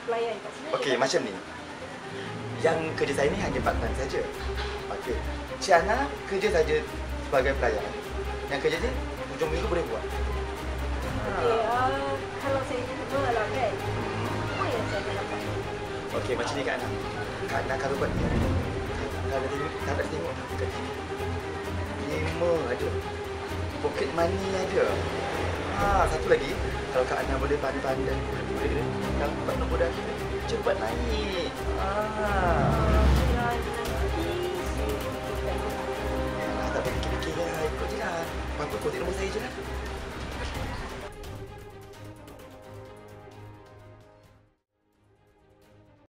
pelayan kat sini. Okey, macam ni. Yang kerja saya ni hanya part time saja. Okey. Cik Ana kerja saja sebagai pelayan. Yang kerja ni hujung minggu boleh buat. Okey, kalau saya jual lah kan. Apa yang saya akan dapat? Okey, macam ni Kak Ana. Kak Ana kalau buat ni, tak ada tengok kat sini. 5 aja. Pocket money aja. Satu lagi, kalau Kak Ana boleh pandai-pandai, boleh dapat nombor dah cepat naik. Tak payah fikir-fikir lah, ikut je lah. Apa-apa kontak nombor saya je lah.